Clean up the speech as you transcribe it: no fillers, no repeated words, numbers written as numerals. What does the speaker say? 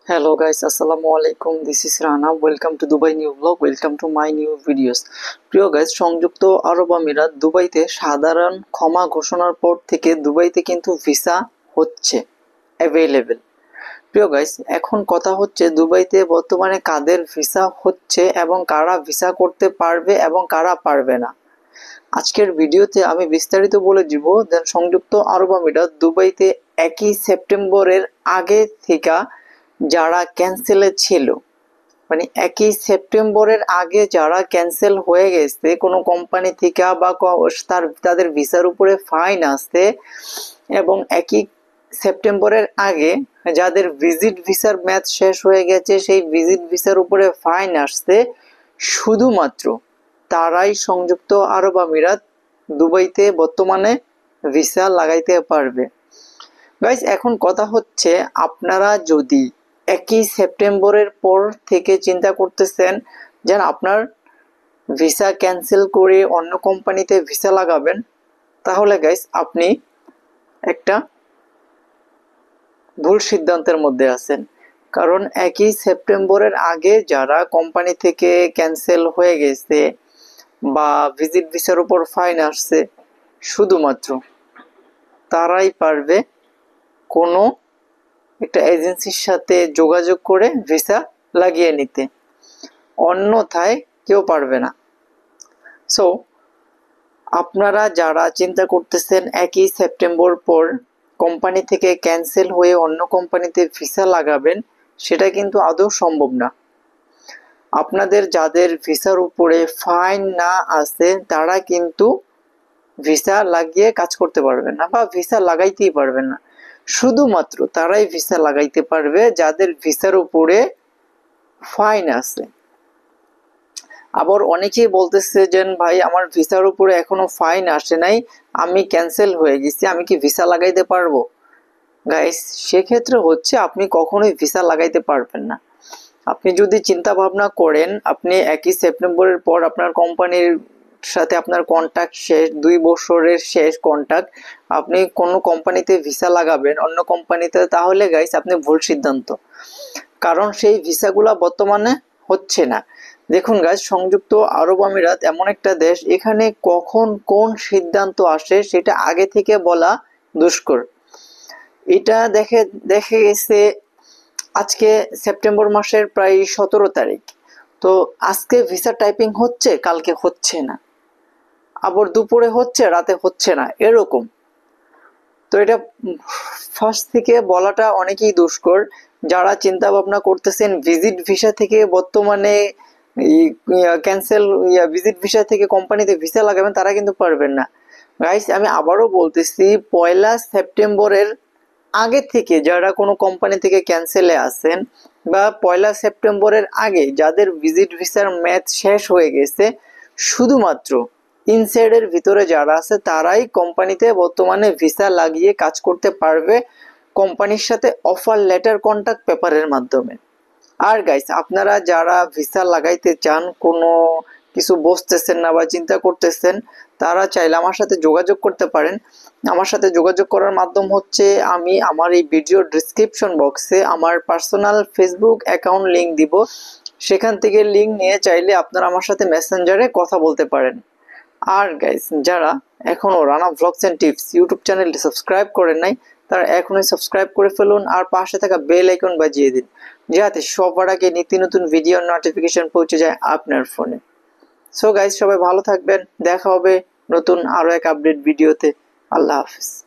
Hello guys, assalamu alaikum. This is Rana. Welcome to Dubai new vlog. Welcome to my new videos. প্রিয় guys, সংযুক্ত আরব আমিরাত দুবাইতে সাধারণ ক্ষমা ঘোষণার পর থেকে দুবাইতে কিন্তু ভিসা হচ্ছে অ্যাভেলেবেল। প্রিয় গাইস, এখন কথা হচ্ছে দুবাইতে বর্তমানে কাদের ভিসা হচ্ছে এবং কারা ভিসা করতে পারবে এবং কারা পারবে না। আজকের ভিডিওতে আমি বিস্তারিত বলে দিব। দেন সংযুক্ত আরব আমিরাত দুবাইতে 1 সেপ্টেম্বরের আগে থেকে যারা ক্যান্সেলে ছিল, মানে 1 সেপ্টেম্বরের আগে যারা ক্যান্সেল হয়ে গেছে কোনো কোম্পানি থেকে বা তাদের ভিসার উপরে ফাইন আসছে, এবং 1 সেপ্টেম্বরের আগে যাদের ভিজিট ভিসার মেয়াদ শেষ হয়ে গেছে সেই ভিজিট ভিসার উপরে ফাইন আসছে, শুধুমাত্র তারাই সংযুক্ত আরব আমিরাত দুবাইতে বর্তমানে ভিসা লাগাইতে পারবে। গাইস, এখন কথা হচ্ছে আপনারা যদি 1 সেপ্টেম্বরের পর থেকে চিন্তা করতেছেন যে আপনার ভিসা ক্যান্সেল করে অন্য কোম্পানিতে ভিসা লাগাবেন, তাহলে গাইস আপনি একটা ভুল সিদ্ধান্তের মধ্যে আছেন। কারণ 1 সেপ্টেম্বরের আগে যারা কোম্পানি থেকে ক্যান্সেল হয়ে গেছে বা ভিজিট ভিসার উপর ফাইন আসছে, শুধুমাত্র তারাই পারবে কোনো একটা এজেন্সির সাথে যোগাযোগ করে ভিসা লাগিয়ে নিতে, অন্যথায় কেউ পারবে না। সো আপনারা যারা চিন্তা করতেছেন 1 সেপ্টেম্বর পর কোম্পানি থেকে ক্যান্সেল হয়ে অন্য কোম্পানিতে ভিসা লাগাবেন, সেটা কিন্তু আদৌ সম্ভব না। আপনাদের যাদের ভিসার উপরে ফাইন না আছে তারা কিন্তু ভিসা লাগিয়ে কাজ করতে পারবেন না বা ভিসা লাগাইতেই পারবেন না। শুধুমাত্র তারাই ভিসা লাগাইতে পারবে যাদের ভিসার উপরে ফাইন আছে। আবার অনেকেই বলতেছে যে ভাই আমার ভিসার উপরে এখনো ফাইন আসে নাই, আমি ক্যান্সেল হয়ে গেছি, আমি কি ভিসা লাগাইতে পারবো? গাইস, সেক্ষেত্রে হচ্ছে আপনি কখনোই ভিসা লাগাইতে পারবেন না। আপনি যদি চিন্তা ভাবনা করেন আপনি 1 সেপ্টেম্বরের পর আপনার কোম্পানির সাথে আপনার কন্ট্যাক্ট শেষ, 2 বছরের শেষ কন্ট্যাক্ট, আপনি কোনো কোম্পানিতে ভিসা লাগাবেন অন্য কোম্পানিতে, তাহলে গাইস আপনি ভুল সিদ্ধান্ত। কারণ সেই ভিসাগুলা বর্তমানে হচ্ছে না। দেখুন গাইস, সংযুক্ত আরব আমিরাত এমন একটা দেশ, এখানে কখন কোন সিদ্ধান্ত আসে সেটা আগে থেকে বলা দুষ্কর। এটা দেখে গেছে আজকে সেপ্টেম্বর মাসের প্রায় 17 তারিখ, তো আজকে ভিসা টাইপিং হচ্ছে, কালকে হচ্ছে না, আবার দুপুরে হচ্ছে, রাতে হচ্ছে না, এরকম। তো এটা ফার্স্ট থেকে বলাটা অনেকেই দুষ্কর। যারা চিন্তা ভাবনা করতেছেন ভিজিট ভিসা থেকে বর্তমানে ক্যান্সেল ভিজিট ভিসা থেকে কোম্পানিতে ভিসা লাগাবেন, তারা কিন্তু পারবেন না। গাইস, আমি আবারও বলতেছি, 1 সেপ্টেম্বরের আগে থেকে যারা কোনো কোম্পানি থেকে ক্যান্সেলে আসেন বা 1 সেপ্টেম্বরের আগে যাদের ভিজিট ভিসার মেয়াদ শেষ হয়ে গেছে, শুধুমাত্র ইনসাইডের ভিতরে যারা আছে তারাই কোম্পানিতে বর্তমানে ভিসা লাগিয়ে কাজ করতে পারবে কোম্পানির সাথে অফার লেটার কন্ট্যাক্ট পেপারের মাধ্যমে। আর গাইস, আপনারা যারা ভিসা লাগাইতে চান, কোনো কিছু বুঝতেছেন না বা চিন্তা করতেছেন, তারা চাইলে আমার সাথে যোগাযোগ করতে পারেন। আমার সাথে যোগাযোগ করার মাধ্যম হচ্ছে আমি আমার এই ভিডিও ডিসক্রিপশন বক্সে আমার পার্সোনাল ফেসবুক অ্যাকাউন্ট লিংক দিব, সেখান থেকে লিংক নিয়ে চাইলে আপনারা আমার সাথে মেসেঞ্জারে কথা বলতে পারেন। আর গাইস, যারা এখনো Rana vlogs and tips YouTube চ্যানেলটি সাবস্ক্রাইব করেন নাই, তারা এখনই সাবস্ক্রাইব করে ফেলুন আর পাশে থাকা বেল আইকন বাজিয়ে দিন, যাতে সবার আগে নিত্য নতুন ভিডিও নোটিফিকেশন পৌঁছে যায় আপনার ফোনে। সো গাইস, সবাই ভালো থাকবেন, দেখা হবে নতুন আরো এক আপডেট ভিডিওতে। আল্লাহ হাফিজ।